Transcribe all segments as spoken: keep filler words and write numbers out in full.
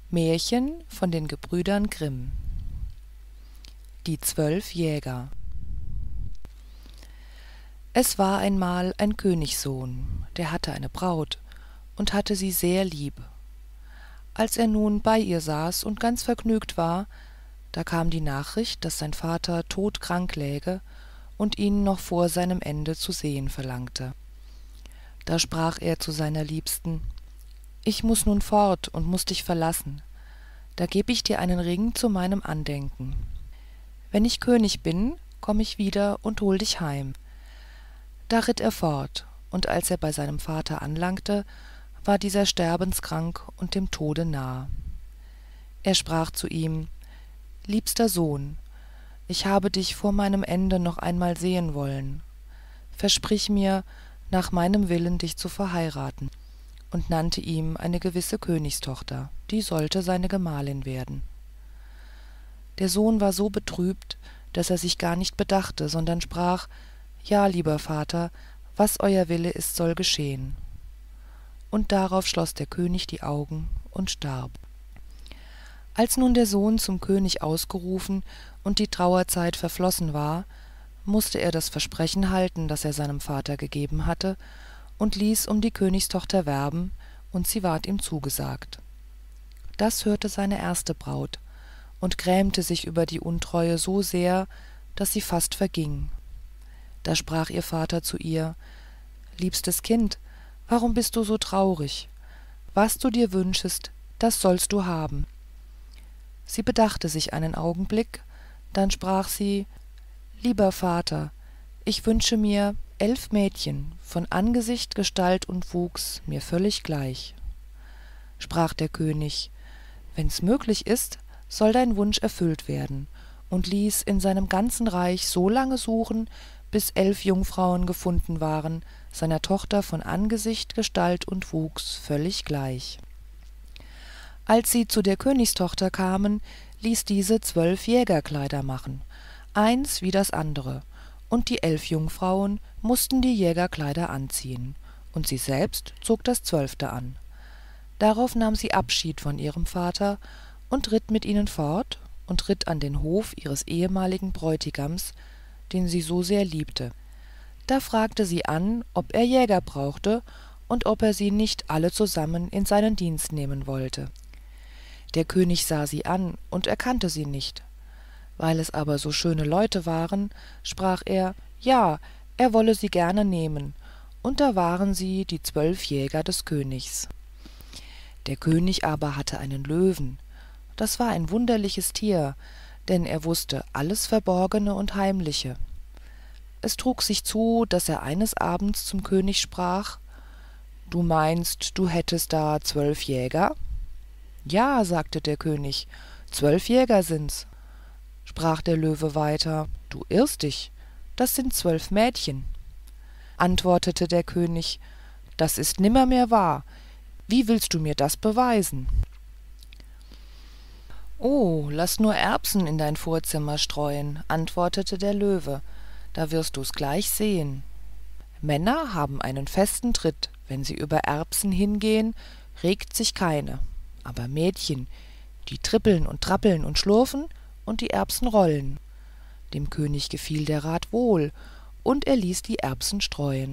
Märchen von den Gebrüdern Grimm. Die zwölf Jäger. Es war einmal ein Königssohn, der hatte eine Braut und hatte sie sehr lieb. Als er nun bei ihr saß und ganz vergnügt war, da kam die nachricht, daß sein vater todkrank läge und ihn noch vor seinem ende zu sehen verlangte. Da sprach er zu seiner Liebsten: »Ich muß nun fort und muß dich verlassen. Da geb ich dir einen ring zu meinem Andenken. Wenn ich König bin, komm ich wieder und hol dich heim.« Da ritt er fort, und als er bei seinem vater anlangte, war dieser sterbenskrank und dem tode nah. Er sprach zu ihm: »Liebster Sohn, ich habe dich vor meinem ende noch einmal sehen wollen. Versprich mir, nach meinem willen dich zu verheiraten«, und nannte ihm eine gewisse Königstochter, die sollte seine gemahlin werden. Der Sohn war so betrübt, daß er sich gar nicht bedachte, sondern sprach: »Ja, lieber Vater, was euer Wille ist, soll geschehen.« Und darauf schloß der König die Augen und starb. Als nun der Sohn zum König ausgerufen und die trauerzeit verflossen war, mußte er das versprechen halten, das er seinem vater gegeben hatte, und ließ um die Königstochter werben, und sie ward ihm zugesagt. Das hörte seine erste Braut und grämte sich über die Untreue so sehr, daß sie fast verging. Da sprach ihr vater zu ihr: »Liebstes Kind, warum bist du so traurig? Was du dir wünschest, das sollst du haben.« Sie bedachte sich einen Augenblick, dann sprach sie: »Lieber Vater, ich wünsche mir elf Mädchen, von Angesicht, Gestalt und Wuchs mir völlig gleich.« Sprach der König: »Wenn's möglich ist, soll dein Wunsch erfüllt werden«, und ließ in seinem ganzen reich so lange suchen, bis elf Jungfrauen gefunden waren, seiner tochter von Angesicht, Gestalt und Wuchs völlig gleich. Als sie zu der Königstochter kamen, ließ diese zwölf Jägerkleider machen, eins wie das andere, und die elf Jungfrauen mußten die Jägerkleider anziehen, und sie selbst zog das zwölfte an. Darauf nahm sie Abschied von ihrem vater und ritt mit ihnen fort und ritt an den hof ihres ehemaligen Bräutigams, den sie so sehr liebte. Da fragte sie an, ob er Jäger brauchte und ob er sie nicht alle zusammen in seinen Dienst nehmen wollte. Der König sah sie an und erkannte sie nicht. Weil es aber so schöne Leute waren, sprach er, ja, er wolle sie gerne nehmen, und da waren sie die zwölf Jäger des Königs. Der König aber hatte einen Löwen. Das war ein wunderliches Tier, denn er wußte alles Verborgene und Heimliche. Es trug sich zu, daß er eines Abends zum König sprach: »Du meinst, du hättest da zwölf Jäger?« »Ja«, sagte der König, »zwölf Jäger sind's.« Sprach der Löwe weiter: »Du irrst dich, das sind zwölf Mädchen.« Antwortete der König: »Das ist nimmermehr wahr. Wie willst du mir das beweisen?« »Oh, laß nur Erbsen in dein Vorzimmer streuen«, antwortete der Löwe, »da wirst du's gleich sehen. Männer haben einen festen Tritt, wenn sie über Erbsen hingehen, regt sich keine, aber Mädchen, die trippeln und trappeln und schlurfen, und die Erbsen rollen.« Dem König gefiel der rat wohl, und er ließ die Erbsen streuen.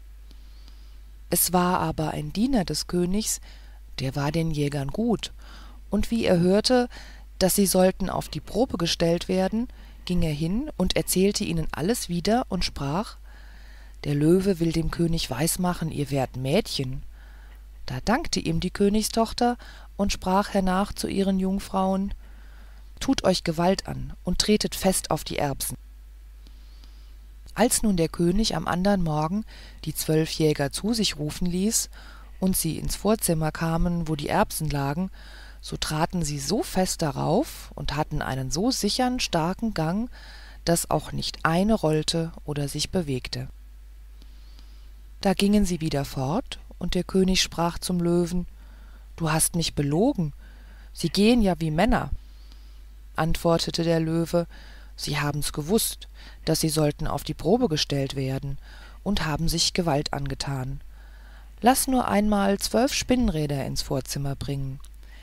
Es war aber ein Diener des Königs, der war den Jägern gut, und wie er hörte, daß sie sollten auf die Probe gestellt werden, ging er hin und erzählte ihnen alles wieder und sprach: »Der Löwe will dem König weismachen, ihr wärt Mädchen.« Da dankte ihm die Königstochter und sprach hernach zu ihren Jungfrauen: »Tut euch Gewalt an und tretet fest auf die Erbsen.« Als nun der König am andern Morgen die zwölf Jäger zu sich rufen ließ und sie ins Vorzimmer kamen, wo die Erbsen lagen, so traten sie so fest darauf und hatten einen so sichern, starken Gang, daß auch nicht eine rollte oder sich bewegte. Da gingen sie wieder fort, und der König sprach zum Löwen: »Du hast mich belogen, sie gehen ja wie Männer.« Antwortete der Löwe: »Sie haben's gewußt, daß sie sollten auf die Probe gestellt werden, und haben sich Gewalt angetan. Laß nur einmal zwölf Spinnräder ins Vorzimmer bringen.«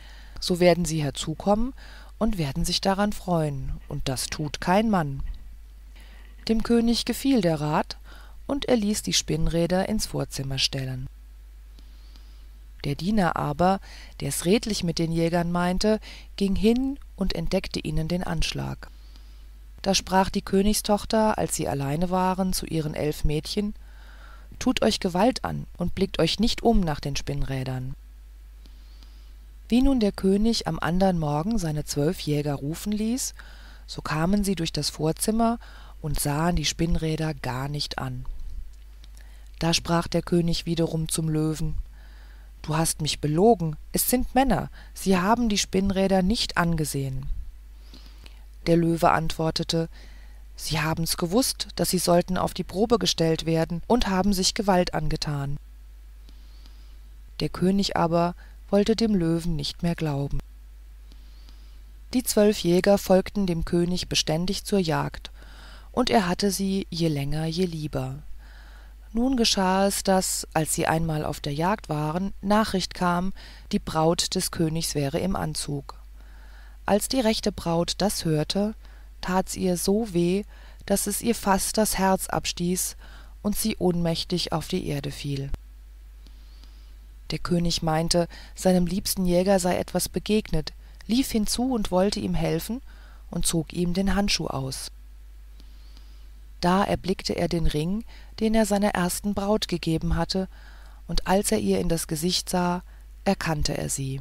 so werden sie herzukommen und werden sich daran freuen, und das tut kein Mann. Dem König gefiel der rat, und er ließ die Spinnräder ins vorzimmer stellen. Der Diener aber, der's redlich mit den Jägern meinte, ging hin und entdeckte ihnen den Anschlag. Da sprach die Königstochter, als sie allein waren, zu ihren elf Mädchen: »Tut euch Gewalt an und blickt euch nicht um nach den Spinnrädern.« Wie nun der König am andern Morgen seine zwölf Jäger rufen ließ, so kamen sie durch das vorzimmer und sahen die Spinnräder gar nicht an. Da sprach der König wiederum zum Löwen: »Du hast mich belogen, es sind Männer, sie haben die Spinnräder nicht angesehen.« Der Löwe antwortete: »Sie haben's gewußt, daß sie sollten auf die Probe gestellt werden, und haben sich Gewalt angetan.« Der König aber wollte dem Löwen nicht mehr glauben. Die zwölf Jäger folgten dem König beständig zur Jagd, und er hatte sie je länger je lieber. Nun geschah es, daß, als sie einmal auf der Jagd waren, Nachricht kam, die Braut des Königs wäre im Anzug. Als die rechte Braut das hörte, tat's ihr so weh, daß es ihr fast das Herz abstieß und sie ohnmächtig auf die Erde fiel. Der König meinte, seinem liebsten Jäger sei etwas begegnet, lief hinzu und wollte ihm helfen und zog ihm den Handschuh aus. Da erblickte er den Ring, den er seiner ersten Braut gegeben hatte, und als er ihr in das Gesicht sah, erkannte er sie.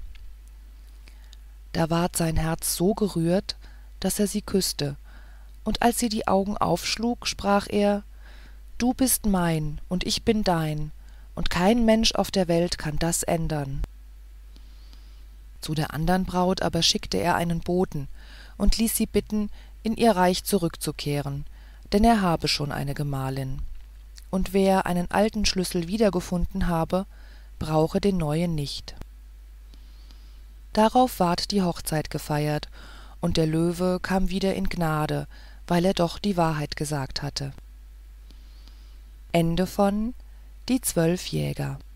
Da ward sein Herz so gerührt, daß er sie küßte, und als sie die Augen aufschlug, sprach er: »Du bist mein, und ich bin dein, und kein Mensch auf der Welt kann das ändern.« Zu der andern Braut aber schickte er einen Boten und ließ sie bitten, in ihr Reich zurückzukehren, denn er habe schon eine Gemahlin, und wer einen alten Schlüssel wiedergefunden habe, brauche den neuen nicht. Darauf ward die Hochzeit gefeiert, und der Löwe kam wieder in Gnade, weil er doch die Wahrheit gesagt hatte. Ende von Die zwölf Jäger.